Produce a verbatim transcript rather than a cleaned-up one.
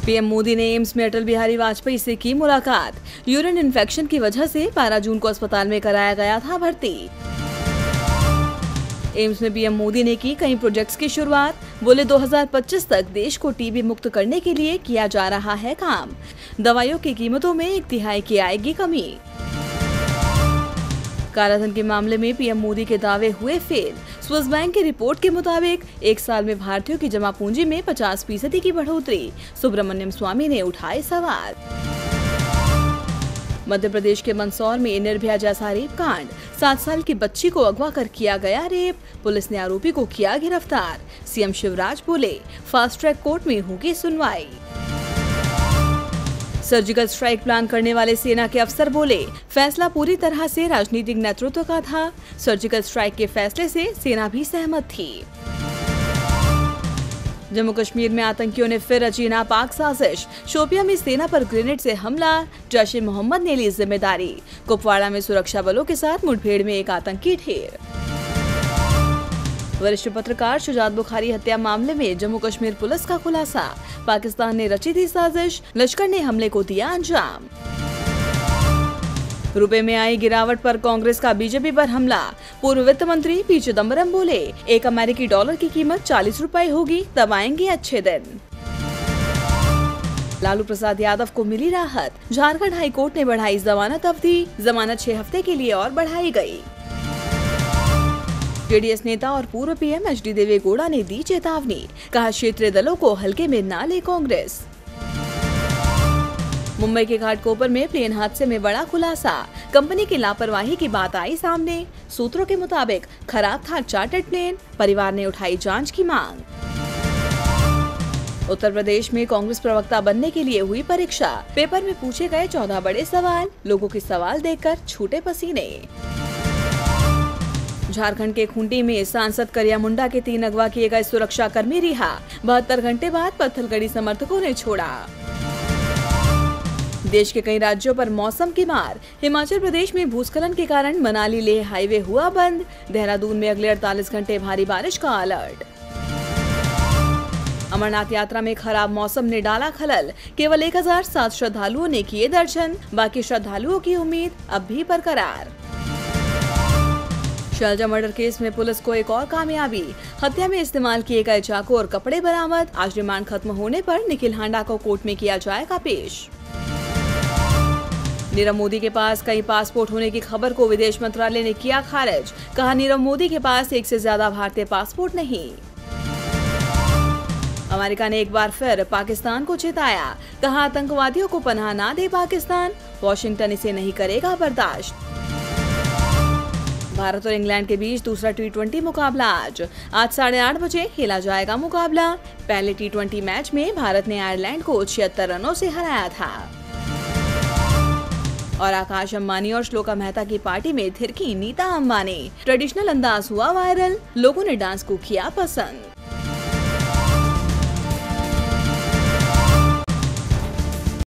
PM Modi ने AIIMS में अटल बिहारी वाजपेयी से की मुलाकात। यूरिन इन्फेक्शन की वजह से बारह जून को अस्पताल में कराया गया था भर्ती। एम्स में पीएम मोदी ने की कई प्रोजेक्ट्स की शुरुआत। बोले दो हज़ार पच्चीस तक देश को टीबी मुक्त करने के लिए किया जा रहा है काम। दवाइयों की कीमतों में एक तिहाई की आएगी कमी। कालाधन के मामले में पीएम मोदी के दावे हुए फेल। स्विस बैंक की रिपोर्ट के मुताबिक एक साल में भारतीयों की जमा पूंजी में पचास फीसदी की बढ़ोतरी। सुब्रमण्यम स्वामी ने उठाए सवाल। मध्य प्रदेश के मंदसौर में निर्भया जैसा रेप कांड। सात साल की बच्ची को अगवा कर किया गया रेप। पुलिस ने आरोपी को किया गिरफ्तार। सीएम शिवराज बोले फास्ट ट्रैक कोर्ट में होगी सुनवाई। सर्जिकल स्ट्राइक प्लान करने वाले सेना के अफसर बोले फैसला पूरी तरह से राजनीतिक नेतृत्व का था। सर्जिकल स्ट्राइक के फैसले से सेना भी सहमत थी। जम्मू कश्मीर में आतंकियों ने फिर रची नापाक साजिश। शोपियां में सेना पर ग्रेनेड से हमला। जैश ए मोहम्मद ने ली जिम्मेदारी। कुपवाड़ा में सुरक्षा बलों के साथ मुठभेड़ में एक आतंकी ढेर। वरिष्ठ पत्रकार शुजात बुखारी हत्या मामले में जम्मू कश्मीर पुलिस का खुलासा। पाकिस्तान ने रची थी साजिश। लश्कर ने हमले को दिया अंजाम। रुपए में आई गिरावट पर कांग्रेस का बीजेपी पर हमला। पूर्व वित्त मंत्री पी चिदम्बरम बोले एक अमेरिकी डॉलर की कीमत चालीस रुपए होगी, तब आएंगे अच्छे दिन। लालू प्रसाद यादव को मिली राहत। झारखंड हाईकोर्ट ने बढ़ाई जमानत अवधि। जमानत छह हफ्ते के लिए और बढ़ाई गई। जेडीएस नेता और पूर्व पीएम एच डी देवेगौड़ा ने दी चेतावनी। कहा क्षेत्रीय दलों को हल्के में ना ले कांग्रेस। मुंबई के घाटकोपर में प्लेन हादसे में बड़ा खुलासा। कंपनी की लापरवाही की बात आई सामने। सूत्रों के मुताबिक खराब था चार्टर्ड प्लेन। परिवार ने उठाई जांच की मांग। उत्तर प्रदेश में कांग्रेस प्रवक्ता बनने के लिए हुई परीक्षा। पेपर में पूछे गए चौदह बड़े सवाल। लोगों के सवाल देखकर छूटे पसीने। झारखंड के खूंटी में सांसद करिया मुंडा के तीन अगवा किए गए सुरक्षा कर्मी रिहा। बहत्तर घंटे बाद पत्थलगड़ी समर्थकों ने छोड़ा। देश के कई राज्यों पर मौसम की मार। हिमाचल प्रदेश में भूस्खलन के कारण मनाली लेह हाईवे हुआ बंद। देहरादून में अगले अड़तालीस घंटे भारी बारिश का अलर्ट। अमरनाथ यात्रा में खराब मौसम ने डाला खलल। केवल एक हजार सात श्रद्धालुओं ने किए दर्शन। बाकी श्रद्धालुओं की उम्मीद अब भी बरकरार। शैलजा मर्डर केस में पुलिस को एक और कामयाबी। हत्या में इस्तेमाल किए गए चाकू और कपड़े बरामद। आज रिमांड खत्म होने पर निखिल हांडा को कोर्ट में किया जाएगा पेश। नीरव मोदी के पास कई पासपोर्ट होने की खबर को विदेश मंत्रालय ने किया खारिज। कहा नीरव मोदी के पास एक से ज्यादा भारतीय पासपोर्ट नहीं। अमेरिका ने एक बार फिर पाकिस्तान को चेताया। कहा आतंकवादियों को पनाह ना दे पाकिस्तान। वॉशिंगटन इसे नहीं करेगा बर्दाश्त। भारत और इंग्लैंड के बीच दूसरा टी ट्वेंटी मुकाबला आज आज साढ़े आठ बजे खेला जाएगा मुकाबला। पहले टी ट्वेंटी मैच में भारत ने आयरलैंड को छिहत्तर रनों से हराया था। और आकाश अंबानी और श्लोका मेहता की पार्टी में थिरकी नीता अंबानी। ट्रेडिशनल अंदाज हुआ वायरल। लोगों ने डांस को किया पसंद।